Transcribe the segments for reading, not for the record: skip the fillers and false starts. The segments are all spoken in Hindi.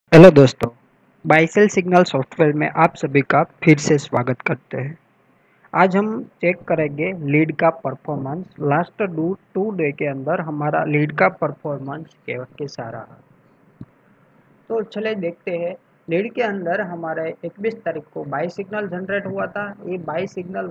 हेलो दोस्तों, बाय सेल सिग्नल सॉफ्टवेयर में आप सभी का फिर से स्वागत करते हैं। आज हम चेक करेंगे लीड का परफॉर्मेंस। लास्ट टू डे के अंदर हमारा लीड का परफॉर्मेंस कैसा रहा। तो चले देखते हैं। लीड के अंदर हमारे 21 तारीख को बाई सिग्नल जनरेट हुआ था। ये बाई सिग्नल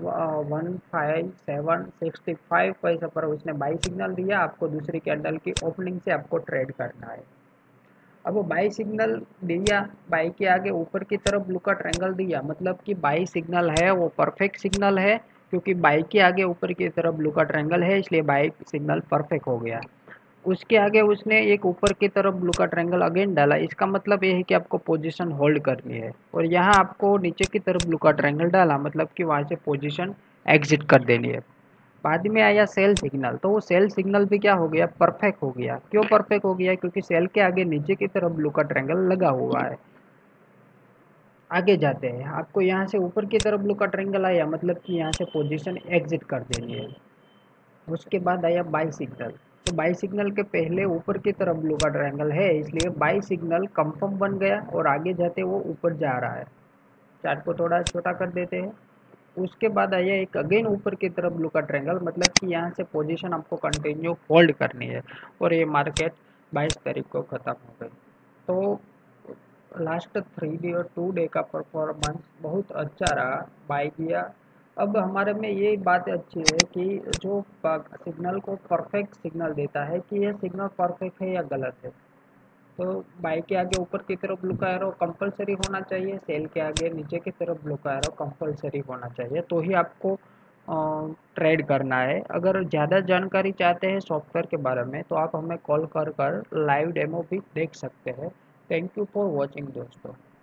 15765 पैसे पर उसने बाई सिग्नल दिया। आपको दूसरी कैंडल की ओपनिंग से आपको ट्रेड करना है। अब वो बाई सिग्नल दिया, बाई के आगे ऊपर की तरफ ब्लू का ट्रायंगल दिया, मतलब कि बाई सिग्नल है वो परफेक्ट सिग्नल है, क्योंकि बाई के आगे ऊपर की तरफ ब्लू का ट्रायंगल है, इसलिए बाई सिग्नल परफेक्ट हो गया। उसके आगे उसने एक ऊपर की तरफ ब्लू का ट्रायंगल अगेन डाला, इसका मतलब ये है कि आपको पोजीशन होल्ड करनी है। और यहाँ आपको नीचे की तरफ ब्लू का ट्रायंगल डाला, मतलब कि वहाँ से पोजीशन एग्जिट कर देनी है। बाद में आया सेल सिग्नल, तो वो सेल सिग्नल भी क्या हो गया, परफेक्ट हो गया। क्यों परफेक्ट हो गया? क्योंकि सेल के आगे नीचे की तरफ ब्लू का ट्रायंगल लगा हुआ है। आगे जाते हैं, आपको यहाँ से ऊपर की तरफ ब्लू का ट्रायंगल आया, मतलब कि यहाँ से पोजीशन एग्जिट कर देनी है। उसके बाद आया बाई सिग्नल। तो बाई सिग्नल के पहले ऊपर की तरफ ब्लू का ट्रायंगल है, इसलिए बाई सिग्नल कंफर्म बन गया और आगे जाते वो ऊपर जा रहा है। चार्ट को थोड़ा छोटा कर देते हैं। उसके बाद आया एक अगेन ऊपर की तरफ ब्लू का ट्रायंगल, मतलब कि यहाँ से पोजीशन आपको कंटिन्यू होल्ड करनी है। और ये मार्केट 22 तारीख को ख़त्म हो गई। तो लास्ट 3 डे और 2 डे का परफॉर्मेंस बहुत अच्छा रहा, बाई किया। अब हमारे में ये बात अच्छी है कि जो सिग्नल को परफेक्ट सिग्नल देता है कि यह सिग्नल परफेक्ट है या गलत है। तो बाई के आगे ऊपर की तरफ ब्लू का एरो कंपलसरी होना चाहिए, सेल के आगे नीचे की तरफ ब्लू का एरो कंपलसरी होना चाहिए, तो ही आपको ट्रेड करना है। अगर ज़्यादा जानकारी चाहते हैं सॉफ्टवेयर के बारे में तो आप हमें कॉल कर कर लाइव डेमो भी देख सकते हैं। थैंक यू फॉर वॉचिंग दोस्तों।